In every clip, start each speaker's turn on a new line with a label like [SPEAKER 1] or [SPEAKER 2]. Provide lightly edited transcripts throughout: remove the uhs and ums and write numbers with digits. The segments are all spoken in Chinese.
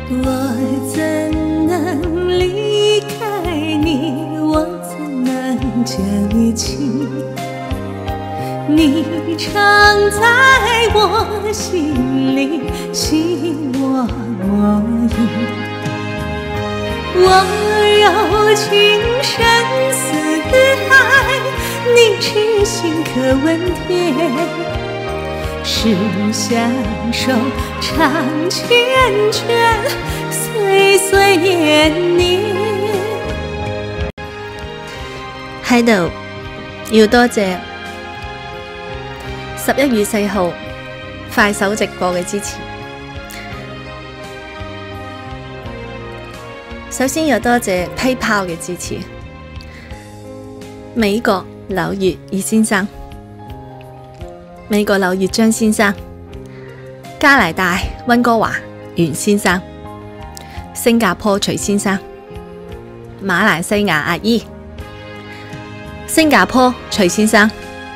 [SPEAKER 1] 我怎能离开你？我怎能将你弃？你常在我心里，心我莫疑。我柔情深似海，你痴心可问天。是相守长缱绻，歲歲年年。喺度要多謝11月4號快手直播嘅支持。首先要多謝 PayPal 嘅支持，美國柳月葉先生、美國柳月張先生、加拿大溫哥華袁先生、新加坡徐先生、馬來西亞阿姨、新加坡徐先生、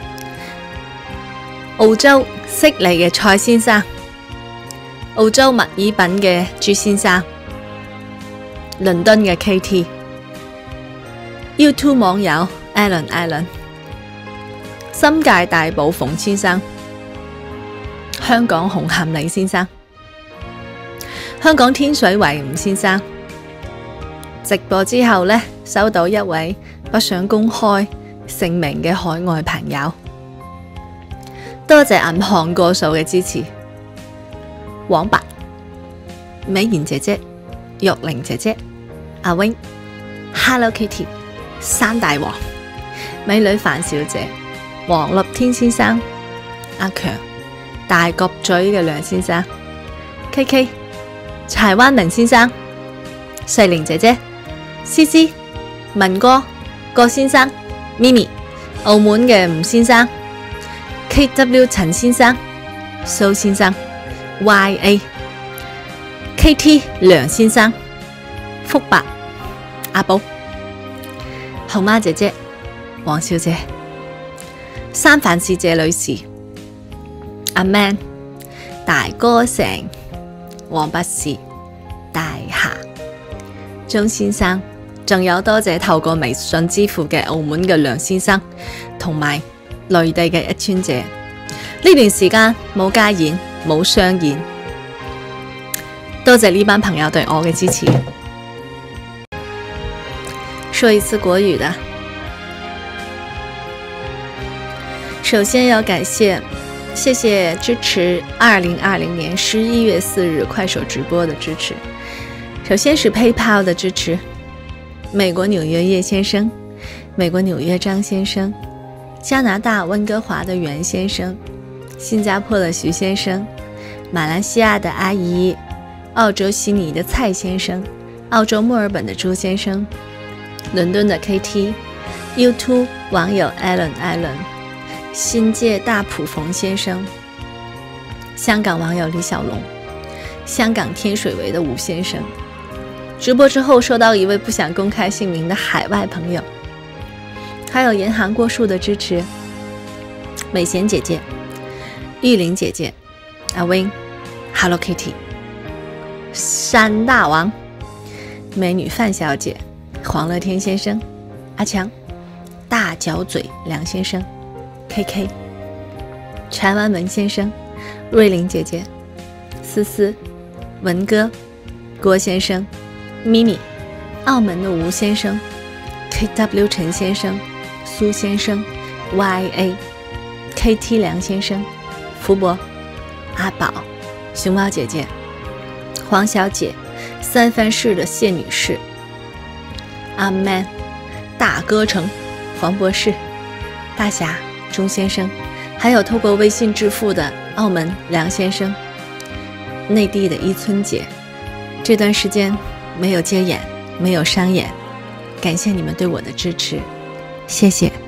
[SPEAKER 1] 澳洲悉尼嘅蔡先生、澳洲墨爾本嘅朱先生、倫敦嘅 KT、 YouTube 網友 Alan、 新界大埔馮先生、香港紅磡李先生、香港天水圍吳先生。直播之後呢，收到一位不想公開姓名嘅海外朋友，多謝銀行個數嘅支持。黃白、美妍姐姐、玉玲姐姐、阿 wing、Hello Kitty、山大王、美女范小姐、黃立天先生、阿強、大角咀嘅梁先生、KK、柴灣林先生、瑞玲姐姐、思思、文哥、郭先生、咪咪、澳門嘅吳先生、KW 陳先生、蘇先生、YA、KT 梁先生、福伯、阿寶、後媽姐姐、黃小姐、三藩市謝女士、阿 Man、大哥成、黃博士、大俠、張先生，仲有多謝透過微信支付嘅澳門嘅梁先生，同埋內地嘅一川姐。呢段時間冇加演，冇商演，多謝呢班朋友對我嘅支持。說一次國語的，首先要感謝，謝謝支持2020年11月4日快手直播的支持。首先是 PayPal 的支持，美國紐約葉先生，美國紐約張先生，加拿大溫哥華的袁先生，新加坡的徐先生，馬來西亞的阿姨，澳洲悉尼的蔡先生，澳洲墨爾本的朱先生，倫敦的 KT， YouTube 網友 Alan， 新界大埔馮先生，香港網友李小龍，香港天水圍的吳先生。直播之後收到一位不想公開姓名的海外朋友，還有銀行過數的支持，美賢姐姐、玉玲姐姐、阿 wing、Hello Kitty、 山大王、美女范小姐、黃樂天先生、阿強、大角嘴梁先生、KK、柴灣文先生、瑞玲姐姐、思思、文哥、郭先生、咪咪、澳門的吳先生、KW 陳先生、蘇先生、YA、KT 梁先生、福伯、阿寶、熊貓姐姐、黃小姐、三藩市的謝女士、阿 Man、大哥城、黃博士、大俠、鐘先生，還有透過微信支付的澳門梁先生、內地的一村姐。這段時間沒有接演，沒有商演，感謝你們對我的支持，謝謝。